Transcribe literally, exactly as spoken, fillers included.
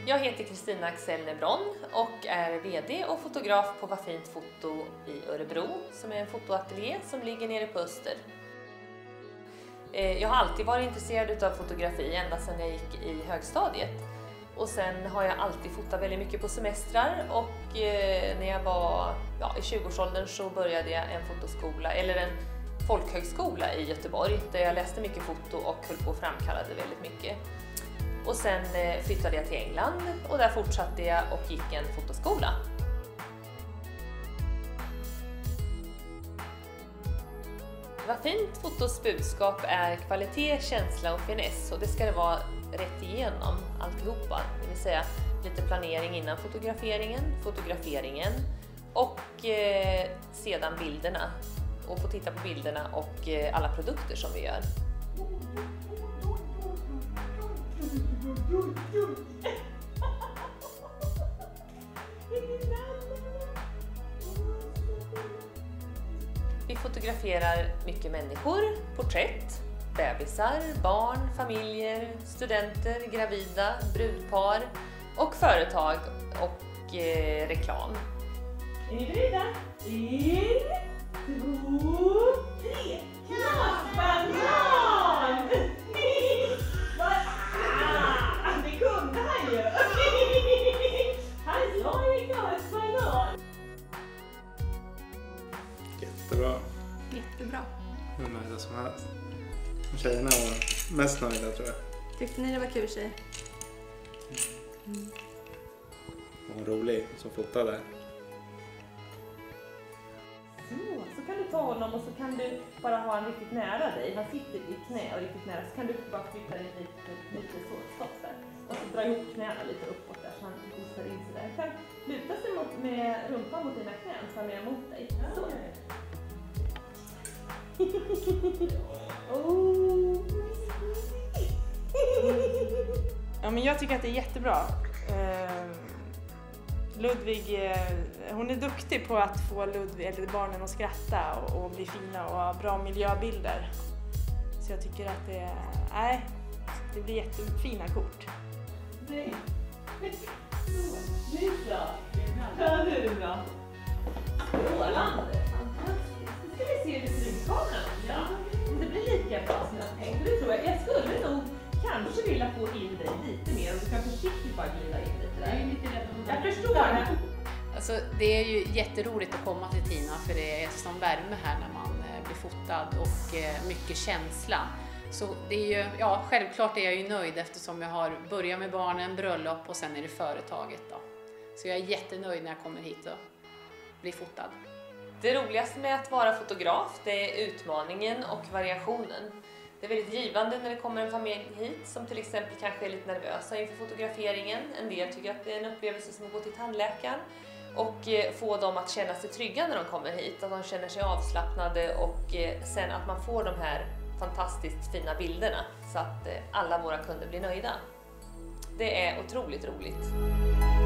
Jag heter Kristina Axel Nebron och är vd och fotograf på Vad fint foto i Örebro, som är en fotoateljé som ligger nere på Öster. Jag har alltid varit intresserad av fotografi ända sedan jag gick i högstadiet. Och sen har jag alltid fotat väldigt mycket på semestrar, och när jag var ja, i tjugoårsåldern så började jag en fotoskola, eller en folkhögskola i Göteborg, där jag läste mycket foto och höll på och framkallade väldigt mycket. Och sen flyttade jag till England och där fortsatte jag och gick en fotoskola. Vad fint fotos budskap är kvalitet, känsla och finess, och det ska det vara rätt igenom alltihopa. Det vill säga lite planering innan fotograferingen, fotograferingen och eh, sedan bilderna. Och få titta på bilderna och eh, alla produkter som vi gör. Vi fotograferar mycket människor, porträtt, bebisar, barn, familjer, studenter, gravida, brudpar och företag och eh, reklam. Är ni beredda? En, två, tre! Knasbanan! Det kunde han ju! Han sa ju knasbanan! Jättebra. Jättebra. Hur nöjda som helst. Tjejerna var mest nöjda, tror jag. Tyckte ni det var kul, tjej? Mm. Och rolig som fotade. Så, så kan du ta honom och så kan du bara ha honom riktigt nära dig. Han sitter i knä och riktigt nära, så kan du bara flytta dig lite, lite så, stopp där. Och så dra ihop knäna lite uppåt där så han kostar in sig där. Han kan luta sig mot, med rumpan mot dina knän så han är mot dig. Så. Oh. Ja, men jag tycker att det är jättebra. Ludvig, hon är duktig på att få Ludvig, eller barnen att skratta och, och bli fina och ha bra miljöbilder. Så jag tycker att det, nej, det blir jättefina kort. Nej. Det är bra. Ja, det är bra. Strålande. Fantastiskt. Nu ska vi se hur det ser ut i kameran. Ja. Det blir lika bra som jag tänkte. Det tror jag. Jag skulle nog kanske vilja få in dig lite mer. Och du kan försiktigt bara glida in lite där. Jag förstår det. Alltså, det är ju jätteroligt att komma till Tina, för det är som värme här när man blir fotad och mycket känsla. Så det är ju, ja, självklart är jag ju nöjd eftersom jag har börjat med barnen, bröllop och sen är det företaget då. Så jag är jättenöjd när jag kommer hit och blir fotad. Det roligaste med att vara fotograf, det är utmaningen och variationen. Det är väldigt givande när det kommer en familj hit som till exempel kanske är lite nervösa inför fotograferingen. En del tycker att det är en upplevelse som att gå till tandläkaren. Och få dem att känna sig trygga när de kommer hit, att de känner sig avslappnade och sen att man får de här fantastiskt fina bilderna så att alla våra kunder blir nöjda. Det är otroligt roligt.